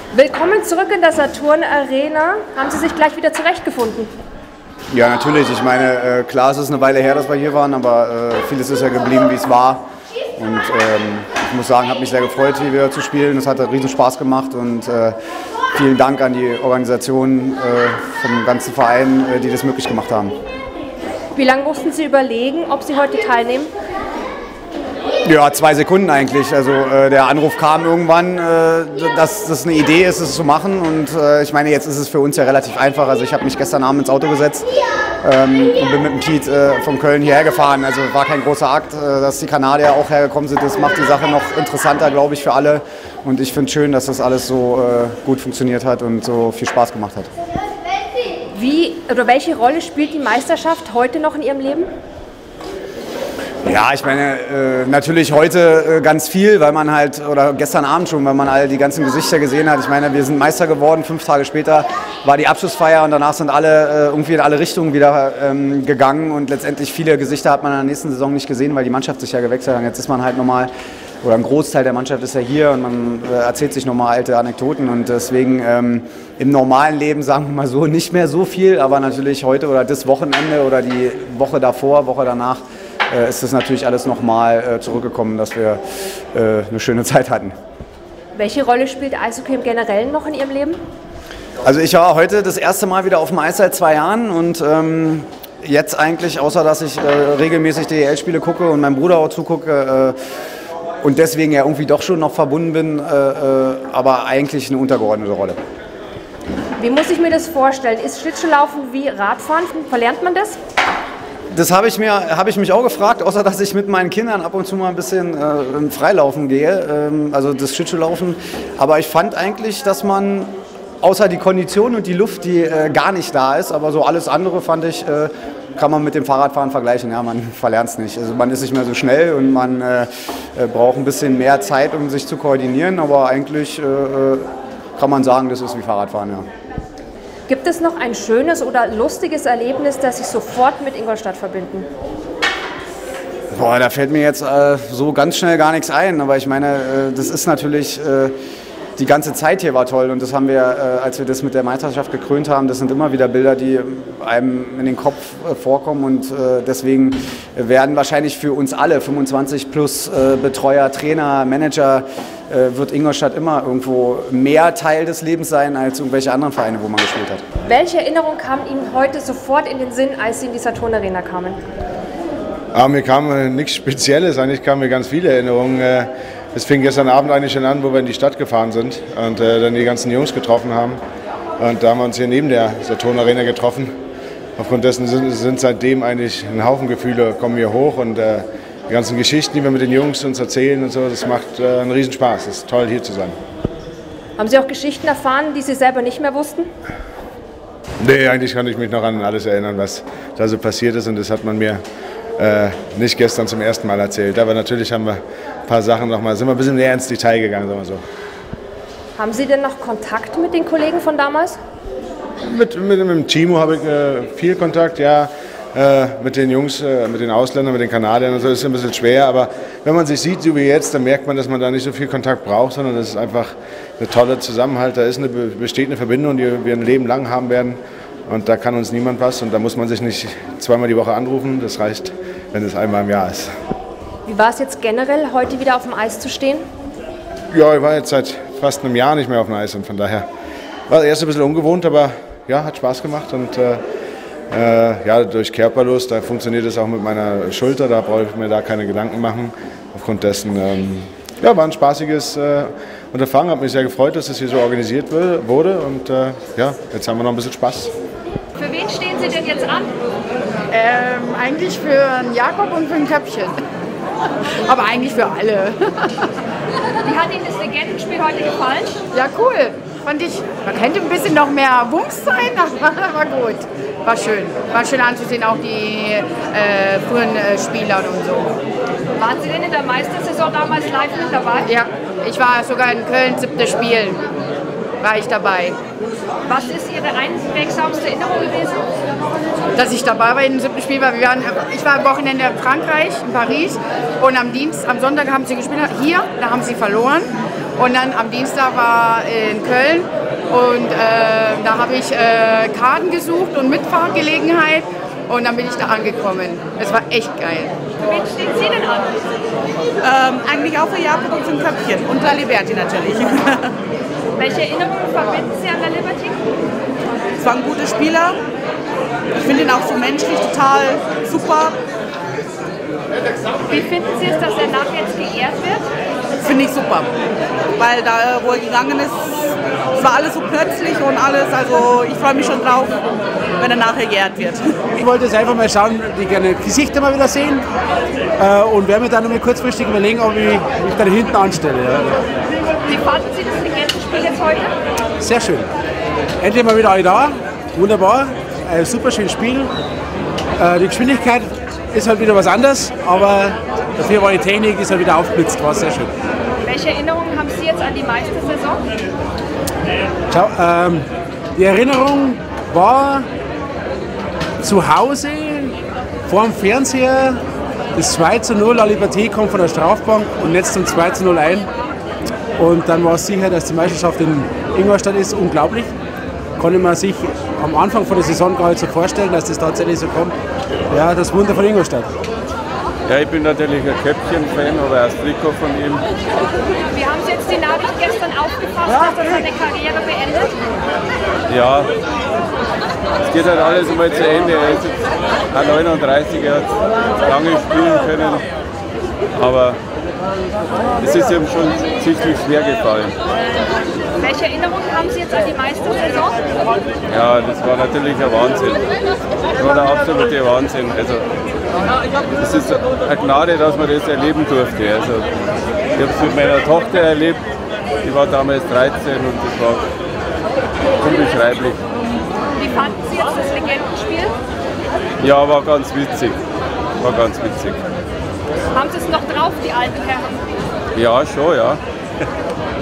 Willkommen zurück in der Saturn Arena. Haben Sie sich gleich wieder zurechtgefunden? Ja, natürlich. Ich meine, klar, es ist eine Weile her, dass wir hier waren, aber vieles ist ja geblieben, wie es war. Und ich muss sagen, habe mich sehr gefreut, hier wieder zu spielen. Es hat riesen Spaß gemacht und vielen Dank an die Organisation vom ganzen Verein, die das möglich gemacht haben. Wie lange mussten Sie überlegen, ob Sie heute teilnehmen? Ja, 2 Sekunden eigentlich. Also der Anruf kam irgendwann, dass das eine Idee ist, es zu machen. Und ich meine, jetzt ist es für uns ja relativ einfach. Also ich habe mich gestern Abend ins Auto gesetzt und bin mit dem Piet von Köln hierher gefahren. Also war kein großer Akt, dass die Kanadier auch hergekommen sind. Das macht die Sache noch interessanter, glaube ich, für alle. Und ich finde es schön, dass das alles so gut funktioniert hat und so viel Spaß gemacht hat. Welche Rolle spielt die Meisterschaft heute noch in Ihrem Leben? Ja, ich meine, natürlich heute ganz viel, weil man halt, oder gestern Abend schon, weil man all die ganzen Gesichter gesehen hat. Ich meine, wir sind Meister geworden, 5 Tage später war die Abschlussfeier und danach sind alle irgendwie in alle Richtungen wieder gegangen und letztendlich viele Gesichter hat man in der nächsten Saison nicht gesehen, weil die Mannschaft sich ja gewechselt hat. Und jetzt ist man halt nochmal, oder ein Großteil der Mannschaft ist ja hier und man erzählt sich nochmal alte Anekdoten und deswegen im normalen Leben, sagen wir mal so, nicht mehr so viel, aber natürlich heute oder das Wochenende oder die Woche davor, Woche danach, ist es natürlich alles nochmal zurückgekommen, dass wir eine schöne Zeit hatten. Welche Rolle spielt Eishockey im Generellen noch in Ihrem Leben? Also ich war heute das erste Mal wieder auf dem Eis seit 2 Jahren und jetzt eigentlich, außer dass ich regelmäßig DEL-Spiele gucke und meinem Bruder auch zugucke und deswegen ja irgendwie doch schon noch verbunden bin, aber eigentlich eine untergeordnete Rolle. Wie muss ich mir das vorstellen? Ist Schlittschuhlaufen wie Radfahren? Verlernt man das? Das habe ich mich auch gefragt, außer dass ich mit meinen Kindern ab und zu mal ein bisschen Freilaufen gehe, also das Schlittschuhlaufen. Aber ich fand eigentlich, dass man, außer die Kondition und die Luft, die gar nicht da ist, aber so alles andere fand ich, kann man mit dem Fahrradfahren vergleichen. Ja, man verlernt es nicht. Also man ist nicht mehr so schnell und man braucht ein bisschen mehr Zeit, um sich zu koordinieren, aber eigentlich kann man sagen, das ist wie Fahrradfahren, ja. Gibt es noch ein schönes oder lustiges Erlebnis, das Sie sofort mit Ingolstadt verbinden? Boah, da fällt mir jetzt so ganz schnell gar nichts ein. Aber ich meine, das ist natürlich, die ganze Zeit hier war toll. Und das haben wir, als wir das mit der Meisterschaft gekrönt haben, das sind immer wieder Bilder, die einem in den Kopf vorkommen. Und deswegen werden wahrscheinlich für uns alle, 25 plus Betreuer, Trainer, Manager, wird Ingolstadt immer irgendwo mehr Teil des Lebens sein als irgendwelche anderen Vereine, wo man gespielt hat. Welche Erinnerung kam Ihnen heute sofort in den Sinn, als Sie in die Saturn Arena kamen? Mir kam nichts Spezielles, eigentlich kamen mir ganz viele Erinnerungen. Es fing gestern Abend eigentlich schon an, wo wir in die Stadt gefahren sind und dann die ganzen Jungs getroffen haben. Und da haben wir uns hier neben der Saturn Arena getroffen. Aufgrund dessen sind seitdem eigentlich ein Haufen Gefühle, kommen hier hoch und die ganzen Geschichten, die wir mit den Jungs uns erzählen und so, das macht einen Riesenspaß. Es ist toll, hier zu sein. Haben Sie auch Geschichten erfahren, die Sie selber nicht mehr wussten? Nee, eigentlich kann ich mich noch an alles erinnern, was da so passiert ist. Und das hat man mir nicht gestern zum ersten Mal erzählt. Aber natürlich haben wir ein paar Sachen sind wir ein bisschen näher ins Detail gegangen, sagen wir so. Haben Sie denn noch Kontakt mit den Kollegen von damals? Mit dem Timo habe ich viel Kontakt, ja. Mit den Jungs, mit den Ausländern, mit den Kanadiern und so ist es ein bisschen schwer, aber wenn man sich sieht, so wie jetzt, dann merkt man, dass man da nicht so viel Kontakt braucht, sondern das ist einfach ein toller Zusammenhalt, besteht eine Verbindung, die wir ein Leben lang haben werden und da kann uns niemand was und da muss man sich nicht 2-mal die Woche anrufen, das reicht, wenn es einmal im Jahr ist. Wie war es jetzt generell, heute wieder auf dem Eis zu stehen? Ja, ich war jetzt seit fast einem Jahr nicht mehr auf dem Eis und von daher war es erst ein bisschen ungewohnt, aber ja, hat Spaß gemacht und ja, durch Körperlust, da funktioniert es auch mit meiner Schulter, da brauche ich mir da keine Gedanken machen. Aufgrund dessen, ja, war ein spaßiges Unterfangen, hat mich sehr gefreut, dass es hier so organisiert wurde und ja, jetzt haben wir noch ein bisschen Spaß. Für wen stehen Sie denn jetzt an? Eigentlich für einen Jakob und für ein Köpfchen. Aber eigentlich für alle. Wie hat Ihnen das Legendenspiel heute gefallen? Ja, cool. Fand ich, man könnte ein bisschen noch mehr Wumms sein, aber war gut. War schön. War schön anzusehen, auch die frühen Spieler und so. Waren Sie denn in der Meistersaison damals live mit dabei? Ja, ich war sogar in Köln, 7. Spiel. War ich dabei. Was ist Ihre einprägsamste Erinnerung gewesen? Dass ich dabei war im 7. Spiel, weil ich war am Wochenende in Frankreich, in Paris und am Sonntag haben sie gespielt, hier, da haben sie verloren Und dann am Dienstag war in Köln und da habe ich Karten gesucht und Mitfahrgelegenheit und dann bin ich da angekommen. Es war echt geil. Für wen stehen Sie denn an? Eigentlich auch für Jakob und für ein Köpfchen und La Liberty natürlich. Welche Erinnerungen verbinden Sie an La Liberty? Es war ein guter Spieler. Ich finde ihn auch so menschlich total super. Wie finden Sie es, dass er nachher jetzt geehrt wird? Finde ich super. Weil da, wo er gegangen ist, es war alles so plötzlich und alles. Also ich freue mich schon drauf, wenn er nachher geehrt wird. Ich wollte jetzt einfach mal schauen, die gerne Gesichter mal wieder sehen und werde mir dann noch mal kurzfristig überlegen, ob ich mich dann hinten anstelle. Ja. Wie fanden Sie das Legendenspiel jetzt heute? Sehr schön. Endlich mal wieder alle da. Wunderbar. Ein super schönes Spiel. Die Geschwindigkeit ist halt wieder was anderes, aber dafür war die Technik ist halt wieder aufgeblitzt. War sehr schön. Welche Erinnerungen haben Sie jetzt an die Meistersaison? Schau, die Erinnerung war zu Hause vor dem Fernseher. Das 2:0, La Liberté kommt von der Strafbank und jetzt zum 2:0 ein. Und dann war es sicher, dass die Meisterschaft in Ingolstadt ist. Unglaublich. Konnte man sich am Anfang von der Saison gar nicht so vorstellen, dass das tatsächlich so kommt. Ja, das Wunder von Ingolstadt. Ja, ich bin natürlich ein Köpfchen-Fan, aber auch das Trikot von ihm. Wie haben Sie jetzt die Nachricht gestern aufgefasst, dass er seine Karriere beendet? Ja, es geht halt alles einmal zu Ende. Er ist jetzt auch 39, er hat lange spielen können, aber es ist ihm schon sichtlich schwer gefallen. Welche Erinnerungen haben Sie jetzt an die Meistersaison? Ja, das war natürlich ein Wahnsinn. Das war der absolute Wahnsinn. Also, es ist eine Gnade, dass man das erleben durfte. Also, ich habe es mit meiner Tochter erlebt, die war damals 13 und das war unbeschreiblich. Wie fanden Sie jetzt das Legendenspiel? Ja, war ganz witzig. War ganz witzig. Haben Sie es noch drauf, die alten Herren? Ja, schon, ja.